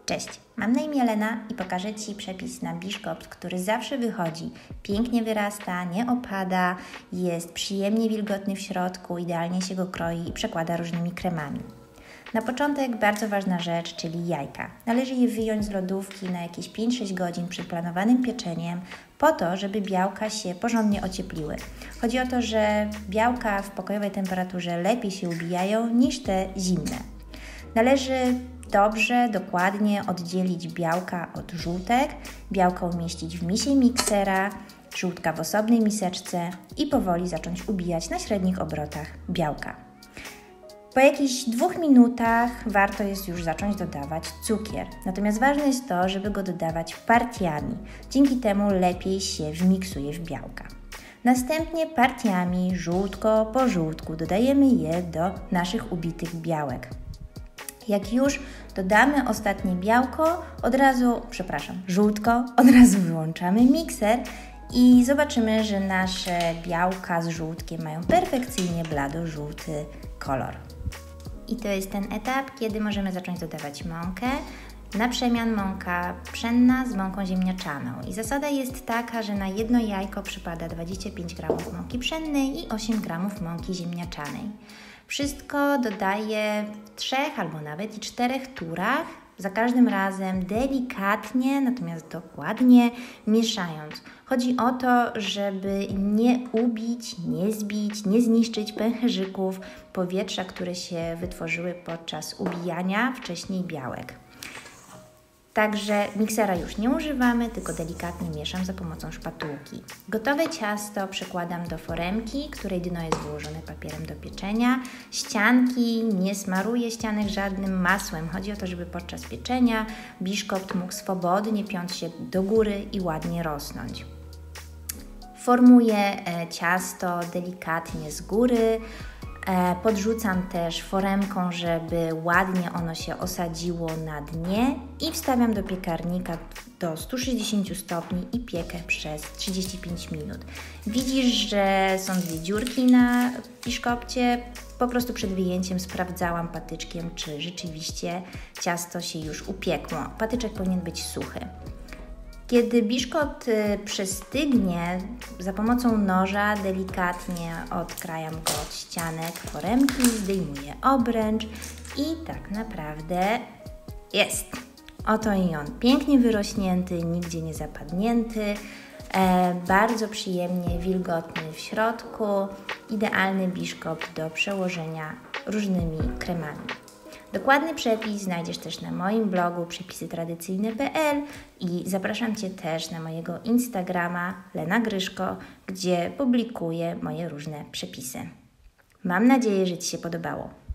Cześć, mam na imię Lena i pokażę Ci przepis na biszkopt, który zawsze wychodzi, pięknie wyrasta, nie opada, jest przyjemnie wilgotny w środku, idealnie się go kroi i przekłada różnymi kremami. Na początek bardzo ważna rzecz, czyli jajka. Należy je wyjąć z lodówki na jakieś 5-6 godzin przed planowanym pieczeniem, po to, żeby białka się porządnie ociepliły. Chodzi o to, że białka w pokojowej temperaturze lepiej się ubijają niż te zimne. Należy dobrze, dokładnie oddzielić białka od żółtek, białka umieścić w misie miksera, żółtka w osobnej miseczce i powoli zacząć ubijać na średnich obrotach białka. Po jakichś 2 minutach warto jest już zacząć dodawać cukier. Natomiast ważne jest to, żeby go dodawać partiami. Dzięki temu lepiej się wmiksuje w białka. Następnie partiami, żółtko po żółtku, dodajemy je do naszych ubitych białek. Jak już dodamy ostatnie białko, żółtko, od razu wyłączamy mikser i zobaczymy, że nasze białka z żółtkiem mają perfekcyjnie blado-żółty kolor. I to jest ten etap, kiedy możemy zacząć dodawać mąkę. Na przemian mąka pszenna z mąką ziemniaczaną. I zasada jest taka, że na jedno jajko przypada 25 g mąki pszennej i 8 g mąki ziemniaczanej. Wszystko dodaję w 3 albo nawet i 4 turach, za każdym razem delikatnie, natomiast dokładnie mieszając. Chodzi o to, żeby nie ubić, nie zbić, nie zniszczyć pęcherzyków powietrza, które się wytworzyły podczas ubijania wcześniej białek. Także miksera już nie używamy, tylko delikatnie mieszam za pomocą szpatułki. Gotowe ciasto przekładam do foremki, której dno jest wyłożone papierem do pieczenia. Ścianki, nie smaruję ścianek żadnym masłem. Chodzi o to, żeby podczas pieczenia biszkopt mógł swobodnie piąć się do góry i ładnie rosnąć. Formuję ciasto delikatnie z góry. Podrzucam też foremką, żeby ładnie ono się osadziło na dnie i wstawiam do piekarnika do 160 stopni i piekę przez 35 minut. Widzisz, że są 2 dziurki na biszkopcie. Po prostu przed wyjęciem sprawdzałam patyczkiem, czy rzeczywiście ciasto się już upiekło. Patyczek powinien być suchy. Kiedy biszkopt przystygnie, za pomocą noża delikatnie odkrajam go od ścianek foremki, zdejmuję obręcz i tak naprawdę jest. Oto i on, pięknie wyrośnięty, nigdzie nie zapadnięty, bardzo przyjemnie wilgotny w środku, idealny biszkopt do przełożenia różnymi kremami. Dokładny przepis znajdziesz też na moim blogu przepisytradycyjne.pl i zapraszam Cię też na mojego Instagrama Lena Gryszko, gdzie publikuję moje różne przepisy. Mam nadzieję, że Ci się podobało.